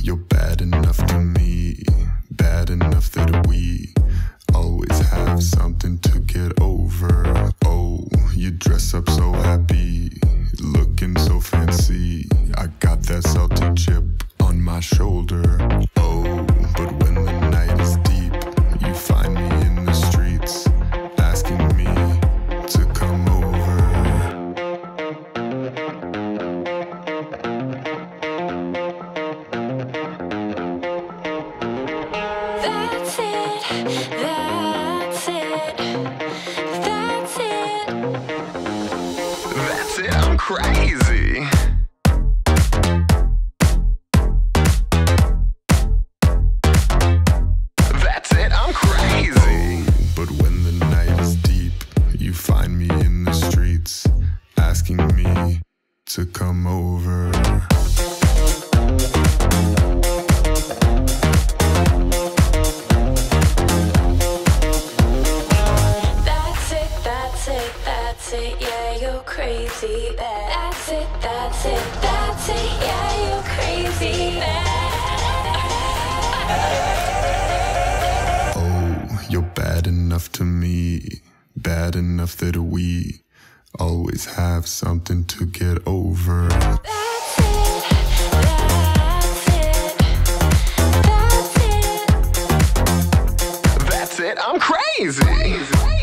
you're bad enough to me, bad enough that we always have something to get over. Oh, you dress up so happy, looking so fancy. I got that salty chip on my shoulder. Oh, but when the night is deep, you find me in the streets, asking me to come over. That's it, that's it, that's it. That's it, I'm crazy. That's it, I'm crazy. But when the night is deep, you find me in the streets, asking me to come over. That's it, that's it, that's it, yeah, you're crazy. That's it, that's it, that's it, yeah, you're crazy. Oh, you're bad enough to me, bad enough that we always have something to get over. That's it, that's it, that's it. That's it, I'm crazy.